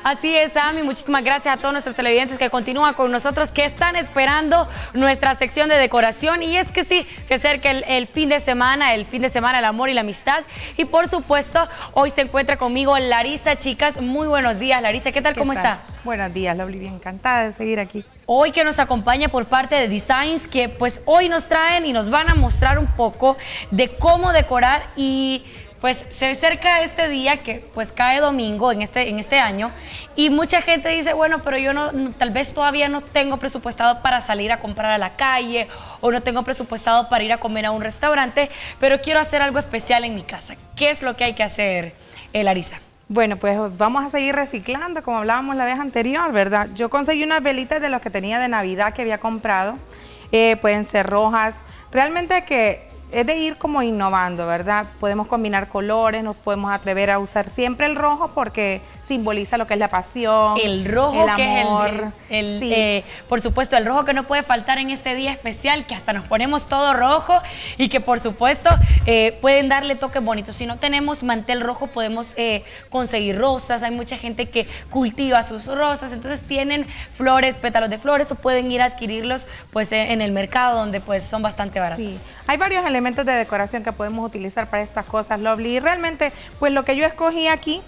Así es, Ami, muchísimas gracias a todos nuestros televidentes que continúan con nosotros, que están esperando nuestra sección de decoración. Y es que sí, se acerca el fin de semana, el amor y la amistad. Y por supuesto, hoy se encuentra conmigo Larisa. Chicas, muy buenos días, Larisa. ¿Qué tal? ¿Cómo está? Buenos días, Lovely, bien encantada de seguir aquí. Hoy que nos acompaña por parte de Designs, que pues hoy nos traen y nos van a mostrar un poco de cómo decorar. Y pues se acerca este día que pues cae domingo en este año, y mucha gente dice, bueno, pero yo tal vez todavía no tengo presupuestado para salir a comprar a la calle, o no tengo presupuestado para ir a comer a un restaurante, pero quiero hacer algo especial en mi casa. ¿Qué es lo que hay que hacer, Larisa? Bueno, pues vamos a seguir reciclando, como hablábamos la vez anterior, ¿verdad? Yo conseguí unas velitas de los que tenía de Navidad que había comprado. Pueden ser rojas. Realmente que es de ir como innovando, ¿verdad? Podemos combinar colores, nos podemos atrever a usar siempre el rojo porque simboliza lo que es la pasión, el rojo, el amor. Sí. Por supuesto, el rojo que no puede faltar en este día especial, que hasta nos ponemos todo rojo y que por supuesto pueden darle toques bonitos. Si no tenemos mantel rojo, podemos conseguir rosas. Hay mucha gente que cultiva sus rosas, entonces tienen flores, pétalos de flores, o pueden ir a adquirirlos pues en el mercado, donde pues son bastante baratos. Sí. Hay varios elementos de decoración que podemos utilizar para estas cosas, Lovely, y realmente pues lo que yo escogí aquí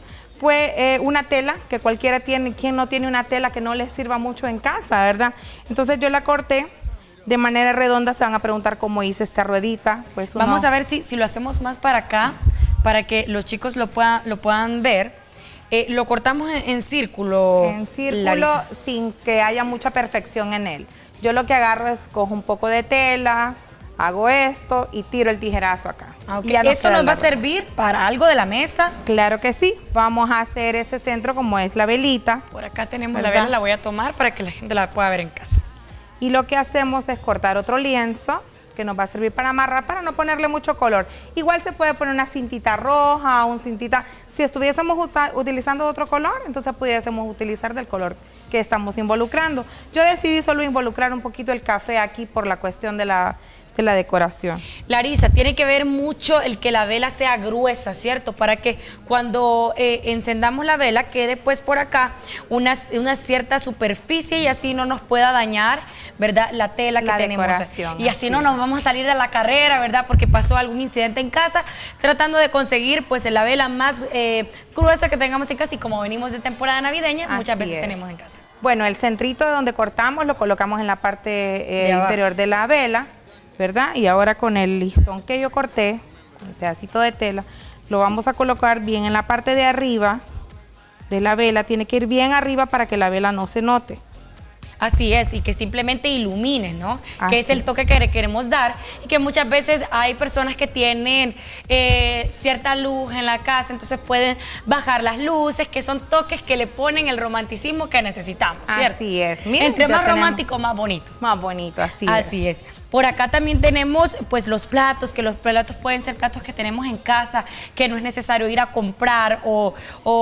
fue una tela, que cualquiera tiene. ¿Quién no tiene una tela que no les sirva mucho en casa, verdad? Entonces yo la corté de manera redonda. Se van a preguntar cómo hice esta ruedita. Pues vamos a ver si lo hacemos más para acá, para que los chicos lo puedan ver. Lo cortamos en círculo. En círculo, Larisa, sin que haya mucha perfección en él. Yo lo que agarro es, cojo un poco de tela, hago esto y tiro el tijerazo acá. Okay. ¿Esto nos va a servir para algo de la mesa? Claro que sí. Vamos a hacer ese centro como es la velita. Por acá tenemos la vela, la voy a tomar para que la gente la pueda ver en casa. Y lo que hacemos es cortar otro lienzo que nos va a servir para amarrar, para no ponerle mucho color. Igual se puede poner una cintita roja, un cintita. Si estuviésemos utilizando otro color, entonces pudiésemos utilizar del color que estamos involucrando. Yo decidí solo involucrar un poquito el café aquí por la cuestión de la decoración. Larisa, tiene que ver mucho el que la vela sea gruesa, ¿cierto? Para que cuando encendamos la vela quede pues por acá una cierta superficie y así no nos pueda dañar, ¿verdad? La tela que tenemos. Y así no nos vamos a salir de la carrera, ¿verdad? Porque pasó algún incidente en casa, tratando de conseguir pues la vela más gruesa que tengamos en casa, y como venimos de temporada navideña, muchas veces tenemos en casa. Bueno, el centrito de donde cortamos lo colocamos en la parte inferior de la vela, ¿verdad? Y ahora con el listón que yo corté, el pedacito de tela, lo vamos a colocar bien en la parte de arriba de la vela. Tiene que ir bien arriba para que la vela no se note. Así es, y que simplemente ilumine, ¿no? Que es el toque que queremos dar, y que muchas veces hay personas que tienen cierta luz en la casa, entonces pueden bajar las luces, que son toques que le ponen el romanticismo que necesitamos, ¿cierto? Así es. Miren, entre más romántico, más bonito. Más bonito, así es. Por acá también tenemos pues los platos, que los platos pueden ser platos que tenemos en casa, que no es necesario ir a comprar o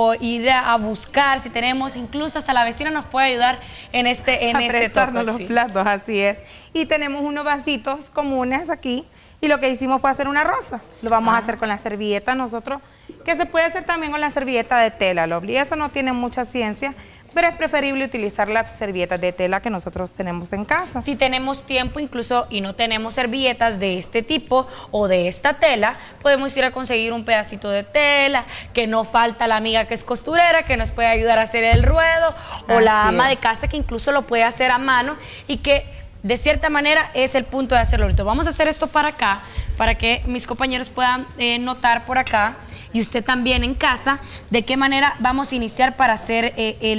ir a buscar. Si tenemos, incluso hasta la vecina nos puede ayudar en este toque. Los platos, así es. Y tenemos unos vasitos comunes aquí, y lo que hicimos fue hacer una rosa. Lo vamos a hacer con la servilleta nosotros, que se puede hacer también con la servilleta de tela, Lovely. Eso no tiene mucha ciencia, pero es preferible utilizar las servilletas de tela que nosotros tenemos en casa. Si tenemos tiempo incluso y no tenemos servilletas de este tipo o de esta tela, podemos ir a conseguir un pedacito de tela, que no falta la amiga que es costurera, que nos puede ayudar a hacer el ruedo, o la ama de casa que incluso lo puede hacer a mano, y que de cierta manera es el punto de hacerlo. Ahorita vamos a hacer esto para acá, para que mis compañeros puedan notar por acá, y usted también en casa, de qué manera vamos a iniciar para hacer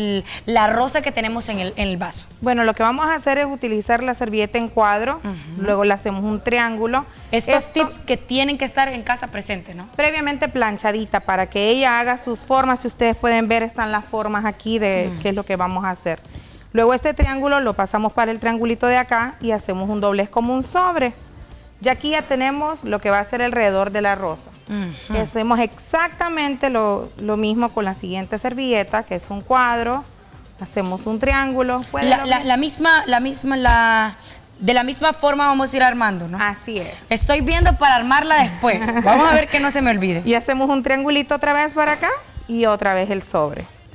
la rosa que tenemos en el vaso. Bueno, lo que vamos a hacer es utilizar la servilleta en cuadro, luego le hacemos un triángulo. Estos tips que tienen que estar en casa presentes, ¿no? Previamente planchadita para que ella haga sus formas. Si ustedes pueden ver, están las formas aquí de qué es lo que vamos a hacer. Luego este triángulo lo pasamos para el triangulito de acá y hacemos un doblez como un sobre. Y aquí ya tenemos lo que va a ser alrededor de la rosa. Hacemos exactamente lo mismo con la siguiente servilleta, que es un cuadro. Hacemos un triángulo. De la misma forma vamos a ir armando, ¿no? Así es. Estoy viendo para armarla después. Vamos a ver que no se me olvide. Y hacemos un triangulito otra vez para acá y otra vez el sobre.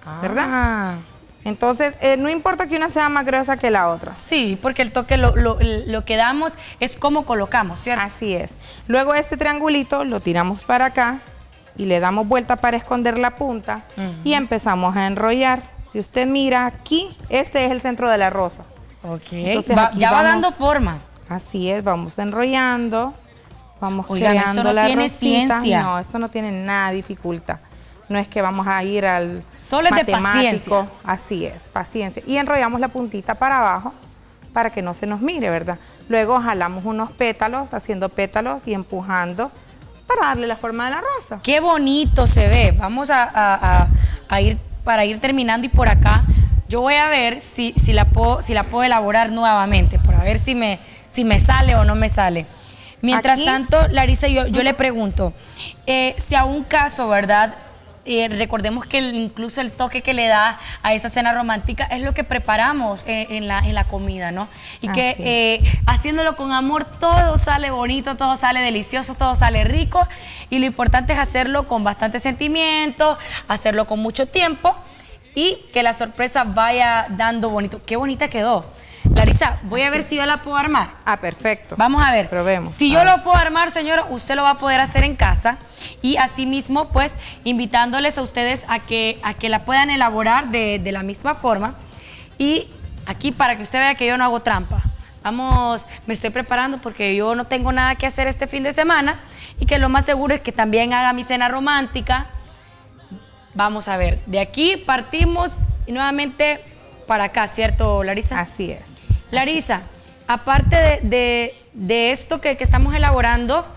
¿verdad? Entonces, no importa que una sea más gruesa que la otra. Sí, porque el toque lo que damos es cómo colocamos, ¿cierto? Así es. Luego este triangulito lo tiramos para acá y le damos vuelta para esconder la punta y empezamos a enrollar. Si usted mira aquí, este es el centro de la rosa. Ok, entonces, ya va dando forma. Así es, vamos enrollando, vamos Oigan, creando esto no la tiene rosita. ciencia. No, esto no tiene nada de dificultad. No es que vamos a ir al solo es de paciencia. Así es, paciencia. Y enrollamos la puntita para abajo para que no se nos mire, ¿verdad? Luego jalamos unos pétalos, haciendo pétalos y empujando para darle la forma de la rosa. Qué bonito se ve. Vamos a ir, para ir terminando, y por acá yo voy a ver si la puedo elaborar nuevamente, para ver si me sale o no me sale. Mientras tanto, Larisa, yo le pregunto, si a un caso, ¿verdad? Recordemos que incluso el toque que le da a esa cena romántica es lo que preparamos en la comida, ¿no? Y que haciéndolo con amor todo sale bonito, todo sale delicioso, todo sale rico, y lo importante es hacerlo con bastante sentimiento, hacerlo con mucho tiempo y que la sorpresa vaya dando bonito. ¡Qué bonita quedó! Larisa, voy a ver si yo la puedo armar. Perfecto. Vamos a ver. Probemos. Si yo lo puedo armar, señora, usted lo va a poder hacer en casa, y asimismo, pues, invitándoles a ustedes a que la puedan elaborar de la misma forma. Y aquí, para que usted vea que yo no hago trampa. Vamos, me estoy preparando porque yo no tengo nada que hacer este fin de semana, y que lo más seguro es que también haga mi cena romántica. Vamos a ver, de aquí partimos y nuevamente para acá, ¿cierto, Larisa? Así es. Larisa, aparte de esto que estamos elaborando,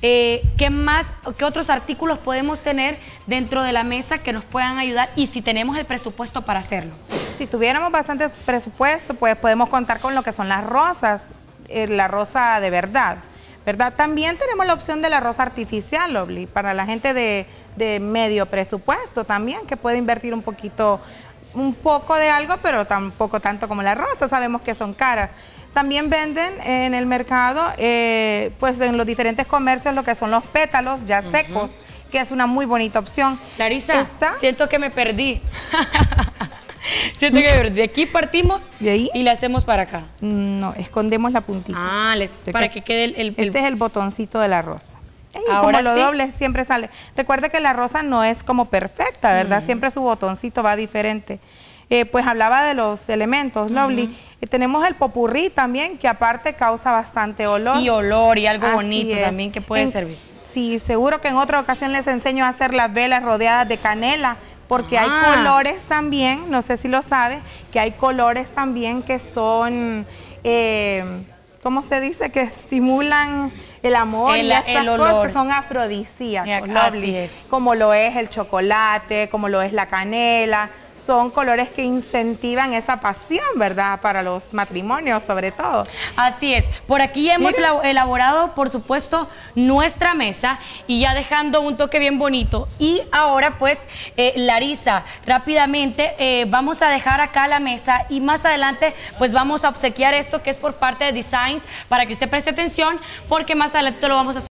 ¿qué otros artículos podemos tener dentro de la mesa que nos puedan ayudar, y si tenemos el presupuesto para hacerlo? Si tuviéramos bastante presupuesto, pues podemos contar con lo que son las rosas, la rosa de verdad, ¿verdad? También tenemos la opción de la rosa artificial, Lovely, para la gente de medio presupuesto también, que puede invertir un poco de algo, pero tampoco tanto como la rosa, sabemos que son caras. También venden en el mercado, pues en los diferentes comercios, lo que son los pétalos ya secos, que es una muy bonita opción. Larisa, siento que me perdí. Siento que me perdí. De aquí partimos y le hacemos para acá. No, escondemos la puntita. Para que quede el... Este es el botoncito de la rosa. Y como lo doble siempre sale. Recuerde que la rosa no es como perfecta, ¿verdad? Siempre su botoncito va diferente. Pues hablaba de los elementos, Lovely. Tenemos el popurrí también, que aparte causa bastante olor. Y algo bonito también que puede servir. Sí, seguro que en otra ocasión les enseño a hacer las velas rodeadas de canela, porque hay colores también, no sé si lo sabe, que hay colores también que son... ¿cómo se dice? Que estimulan el amor y esas cosas que son afrodisíacos, Lovely, como lo es el chocolate, como lo es la canela. Son colores que incentivan esa pasión, ¿verdad? Para los matrimonios, sobre todo. Así es. Por aquí hemos elaborado, por supuesto, nuestra mesa, y ya dejando un toque bien bonito. Y ahora, pues, Larisa, rápidamente vamos a dejar acá la mesa, y más adelante, pues, vamos a obsequiar esto que es por parte de Designs, para que usted preste atención, porque más adelante lo vamos a hacer.